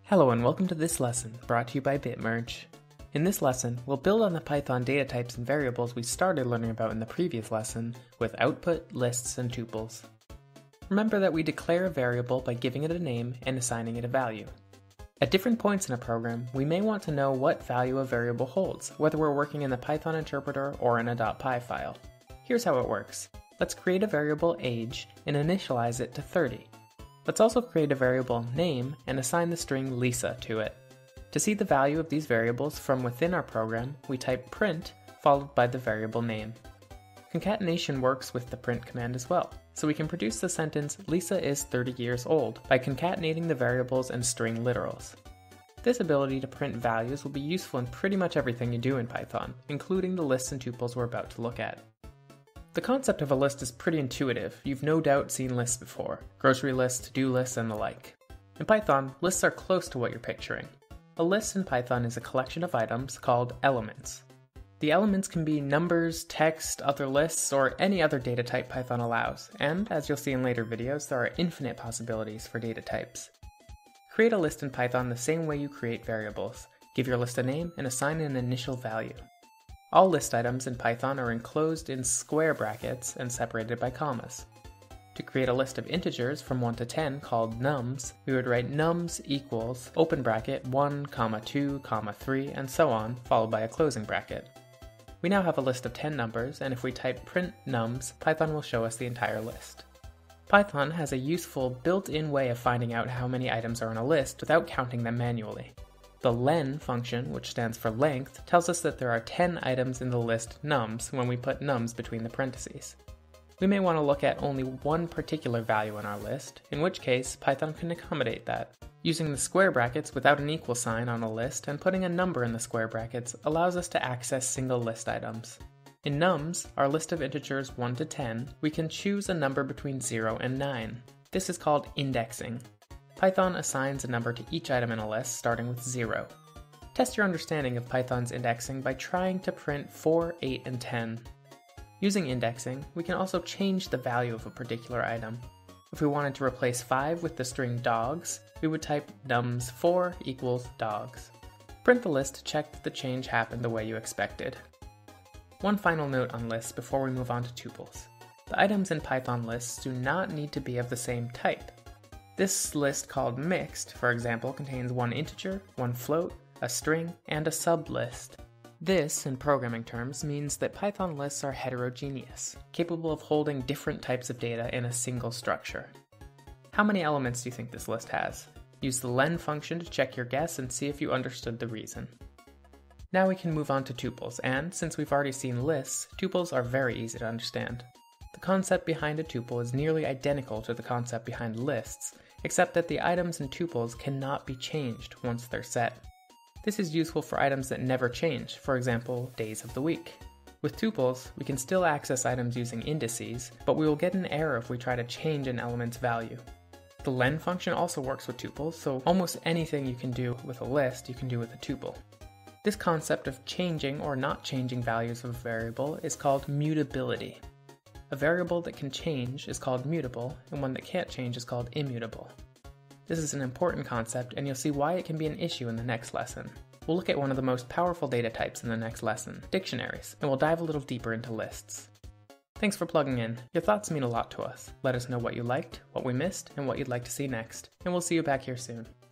Hello and welcome to this lesson, brought to you by BitMerge. In this lesson, we'll build on the Python data types and variables we started learning about in the previous lesson with output, lists, and tuples. Remember that we declare a variable by giving it a name and assigning it a value. At different points in a program, we may want to know what value a variable holds, whether we're working in the Python interpreter or in a .py file. Here's how it works. Let's create a variable age and initialize it to 30. Let's also create a variable name and assign the string Lisa to it. To see the value of these variables from within our program, we type print followed by the variable name. Concatenation works with the print command as well, so we can produce the sentence Lisa is 30 years old by concatenating the variables and string literals. This ability to print values will be useful in pretty much everything you do in Python, including the lists and tuples we're about to look at. The concept of a list is pretty intuitive. You've no doubt seen lists before, grocery lists, to-do lists, and the like. In Python, lists are close to what you're picturing. A list in Python is a collection of items called elements. The elements can be numbers, text, other lists, or any other data type Python allows, and as you'll see in later videos, there are infinite possibilities for data types. Create a list in Python the same way you create variables. Give your list a name and assign an initial value. All list items in Python are enclosed in square brackets and separated by commas. To create a list of integers from 1 to 10 called nums, we would write nums equals open bracket 1, 2, 3, and so on, followed by a closing bracket. We now have a list of 10 numbers, and if we type print nums, Python will show us the entire list. Python has a useful built-in way of finding out how many items are in a list without counting them manually. The len function, which stands for length, tells us that there are 10 items in the list nums when we put nums between the parentheses. We may want to look at only one particular value in our list, in which case Python can accommodate that. Using the square brackets without an equal sign on a list and putting a number in the square brackets allows us to access single list items. In nums, our list of integers 1 to 10, we can choose a number between 0 and 9. This is called indexing. Python assigns a number to each item in a list, starting with 0. Test your understanding of Python's indexing by trying to print 4, 8, and 10. Using indexing, we can also change the value of a particular item. If we wanted to replace 5 with the string dogs, we would type nums4 equals dogs. Print the list to check that the change happened the way you expected. One final note on lists before we move on to tuples. The items in Python lists do not need to be of the same type. This list called mixed, for example, contains one integer, one float, a string, and a sublist. This, in programming terms, means that Python lists are heterogeneous, capable of holding different types of data in a single structure. How many elements do you think this list has? Use the len function to check your guess and see if you understood the reason. Now we can move on to tuples, and since we've already seen lists, tuples are very easy to understand. The concept behind a tuple is nearly identical to the concept behind lists, except that the items in tuples cannot be changed once they're set. This is useful for items that never change, for example, days of the week. With tuples, we can still access items using indices, but we will get an error if we try to change an element's value. The len function also works with tuples, so almost anything you can do with a list, you can do with a tuple. This concept of changing or not changing values of a variable is called mutability. A variable that can change is called mutable, and one that can't change is called immutable. This is an important concept, and you'll see why it can be an issue in the next lesson. We'll look at one of the most powerful data types in the next lesson, dictionaries, and we'll dive a little deeper into lists. Thanks for plugging in. Your thoughts mean a lot to us. Let us know what you liked, what we missed, and what you'd like to see next, and we'll see you back here soon.